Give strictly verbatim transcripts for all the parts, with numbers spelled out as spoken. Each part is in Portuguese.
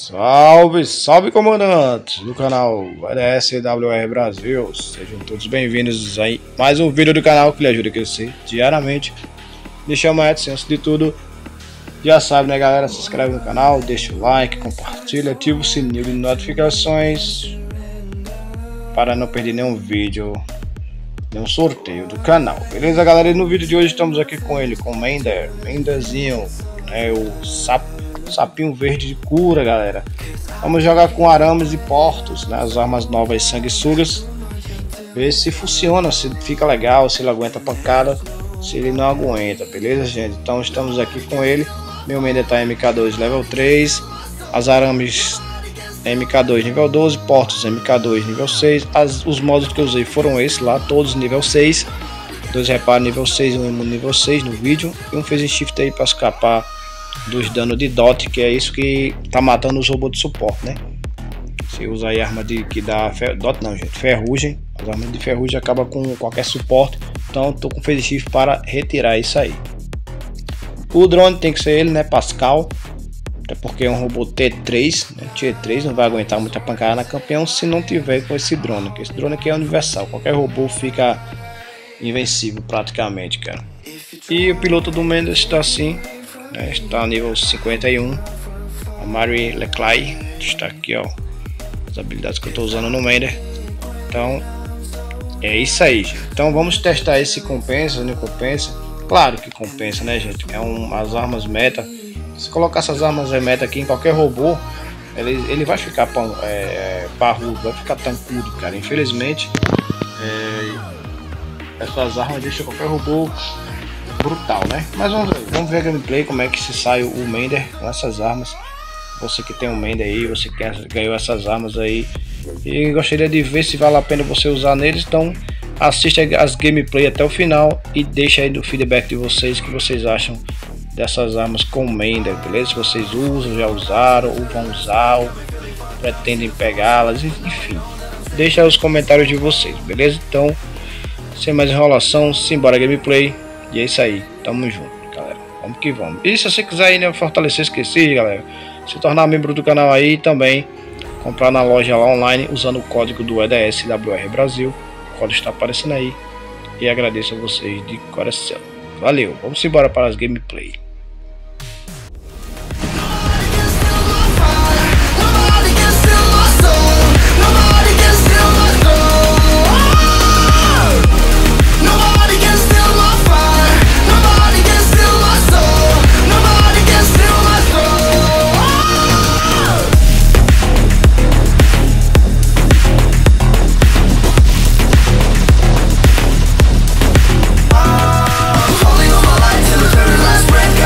Salve, salve comandantes do canal A D S W R Brasil, sejam todos bem-vindos a mais um vídeo do canal que lhe ajuda a crescer diariamente. Me chama Edson, antes de tudo, já sabe né galera, se inscreve no canal, deixa o like, compartilha, ativa o sininho de notificações para não perder nenhum vídeo, nenhum sorteio do canal, beleza galera? E no vídeo de hoje estamos aqui com ele, com o Mender, Menderzinho, é o sapo. Sapinho verde de cura, galera. Vamos jogar com arames e portos, né? As armas novas sanguessugas. Ver se funciona, se fica legal, se ele aguenta pancada, se ele não aguenta, beleza, gente? Então estamos aqui com ele. Meu Mender tá M K dois level três. As arames M K dois nível doze, portos M K dois nível seis. As, os modos que eu usei foram esses lá, todos nível seis. Dois reparos nível seis e um nível seis no vídeo. E um fez shift aí para escapar dos danos de dot, que é isso que tá matando os robôs de suporte, né? Se usa aí arma de que dá fer... dot não, gente, ferrugem. As armas de ferrugem acaba com qualquer suporte. Então tô com phase shift para retirar isso aí. O drone tem que ser ele, né? Pascal. Até porque é um robô T três, né? Tier três, não vai aguentar muita pancada na campeão se não tiver com esse drone. Porque esse drone aqui é universal. Qualquer robô fica invencível praticamente, cara. E o piloto do Mendes está assim. Está nível cinquenta e um. A Marie Leclerc está aqui, ó. As habilidades que eu estou usando no Mender. Então é isso aí, gente. Então vamos testar esse compensa, não compensa. Claro que compensa, né, gente? É um, as armas meta. Se colocar essas armas meta aqui em qualquer robô, ele, ele vai ficar é, parrudo, vai ficar tancudo, cara. Infelizmente, é, essas armas deixam qualquer robô brutal, né? Mas vamos ver, vamos ver a gameplay, como é que se sai o Mender com essas armas. Você que tem um Mender aí, você que ganhou essas armas aí e gostaria de ver se vale a pena você usar neles, então assista as gameplay até o final e deixa aí no feedback de vocês o que vocês acham dessas armas com Mender, beleza? Se vocês usam, já usaram ou vão usar ou pretendem pegá-las, enfim, deixa aí os comentários de vocês, beleza? Então, sem mais enrolação, simbora gameplay. E é isso aí, tamo junto, galera. Vamos que vamos. E se você quiser aí, né, fortalecer, esqueci, galera, se tornar membro do canal aí e também comprar na loja lá online usando o código do A D S W R Brasil. O código está aparecendo aí. E agradeço a vocês de coração. Valeu, vamos embora para as gameplay. Holding on my life till the very last breath.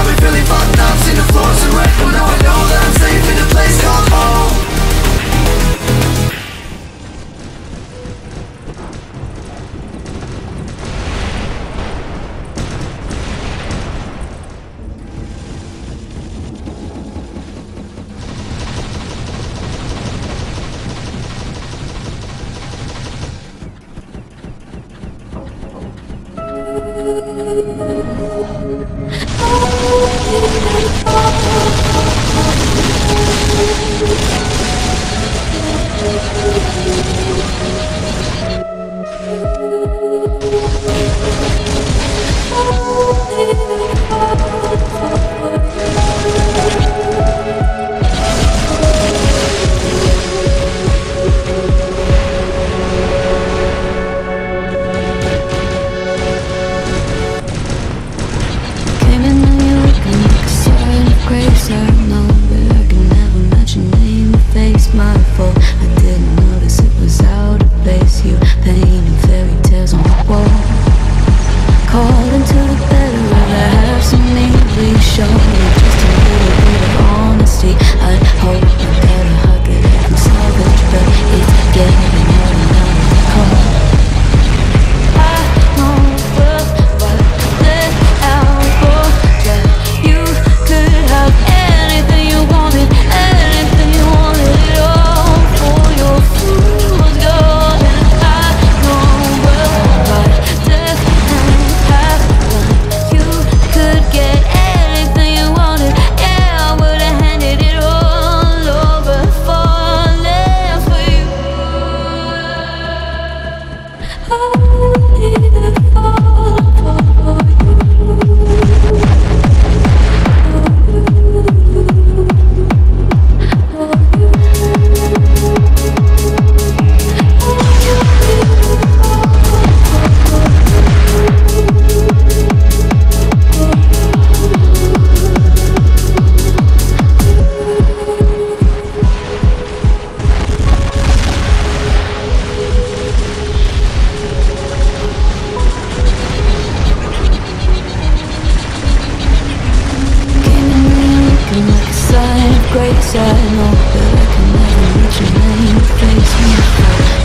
great, I know that I can never reach your name. Face me.